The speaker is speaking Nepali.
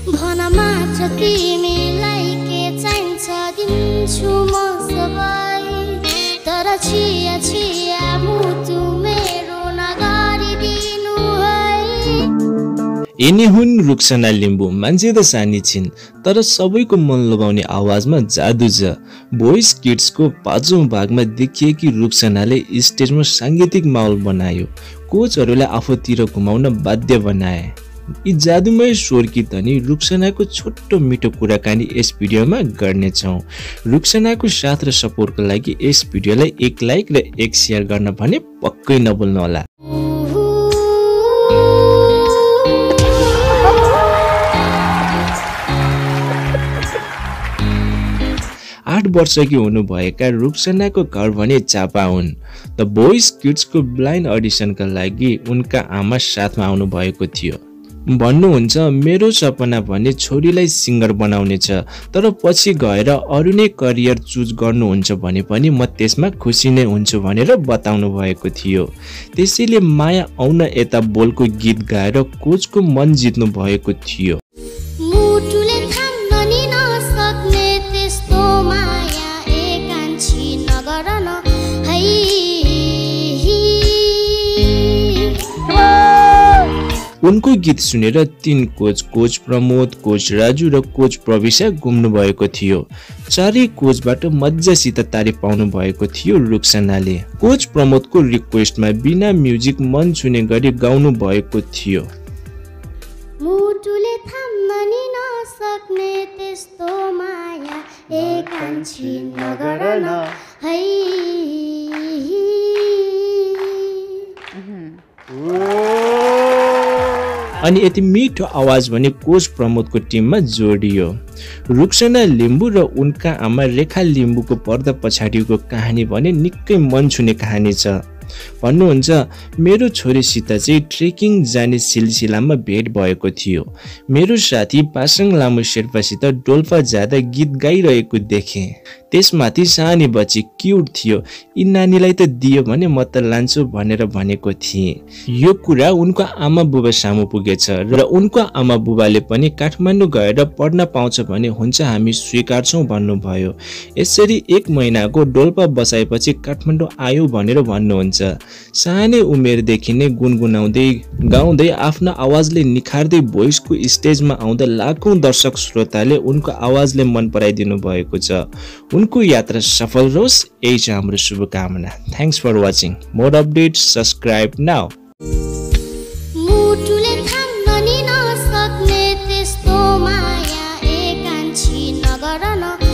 भन मात्र तिमीलाई के चाहिन्छ दिन्छु म सबै तर छिया छिया मुटु मेरो नगरिदिनु है। यिनी हुन् रुक्सना लिम्बू। मान्छे त सानी छिन् तर सबैको मन लगाउने आवाजमा जादु छ। भोइस किड्सको 5औं भागमा देखिएकी रुक्सनाले स्टेजमा सांगीतिक माहौल बनायो, कोचहरूलाई आफूतिर घुमाउन बाध्य बनाए। यी जादुमय स्वर गीत अनि रुक्सनाको छोटो मिठो कुराकानी यस भिडियोमा गर्नेछौँ। रुक्सनाको साथ र सपोर्टको लागि यस भिडियोलाई 1 लाइक र 1 शेयर गर्न भने पक्कै नभुल्नुहोला। 8 वर्षकी हुनुभएका रुक्सनाको घर भने चापा हुन्। द भोइस किड्सको ब्लाइन्ड अडिसनका लागि उनका आमा साथमा आउनु भएको थियो। भन्नुहुन्छ मेरो सपना भने छोरीलाई सिङ्गर बनाउने छ, तर पछि गएर अरू नै करियर चुज गर्नुहुन्छ भने पनि म त्यसमा खुसी नै हुन्छु भनेर बताउनु भएको थियो। त्यसैले माया आउन यता बोलको गीत गाएर कोचको मन जित्नु भएको थियो। उनको गीत सुनेर 3 कोच प्रमोद, कोच राजु र कोच प्रबिशा घुम्नु भएको थियो। चारै कोचबाट मजासित तारिफ पाउनु भएको थियो रुक्सनाले। कोच प्रमोदको रिक्वेस्टमा बिना म्युजिक मन छुने गरी गाउनु भएको थियो। मुटुले थाम्न नि नसक्ने त्यस्तो माया एकान्छी नगरन है। अनि यति मिठो आवाज भने कोच प्रमोदको टिममा जोडियो। रुक्सना लिम्बू र उनका आमा रेखा लिम्बूको पर्दा पछाडिको कहानी भने निकै मन छुने कहानी छ। भन्नुहुन्छ मेरो छोरीसित चाहिँ ट्रेकिङ जाने सिलसिलामा भेट भएको थियो। मेरो साथी पासाङ लामो शेर्पासित डोल्पा जाँदा गीत गाइरहेको देखेँ। त्यसमाथि सानी बच्ची क्युट थियो। यी नानीलाई त दियो भने म त लान्छु भनेर भनेको थिएँ। यो कुरा उनको आमा बुबा सामु पुगेछ र उनको आमा बुबाले पनि काठमाडौँ गएर पढ्न पाउँछ भने हुन्छ हामी स्वीकार्छौँ भन्नुभयो। यसरी 1 महिनाको डोल्पा बसाएपछि काठमाडौँ आयो भनेर भन्नुहुन्छ। सानै उमेरदेखि नै गुनगुनाउँदै गाउँदै आफ्नो आवाजले निखार्दै भोइसको स्टेजमा आउँदा लाखौं दर्शक श्रोताले उनको आवाजले मन पराइदिनु भएको छ। उनको यात्रा सफल रहोस्, यही छ हाम्रो शुभकामना। Thanks for watching. More updates subscribe now. मुटुले थाम्न नि नसक्ने त्यस्तो माया एकान्छी नगरन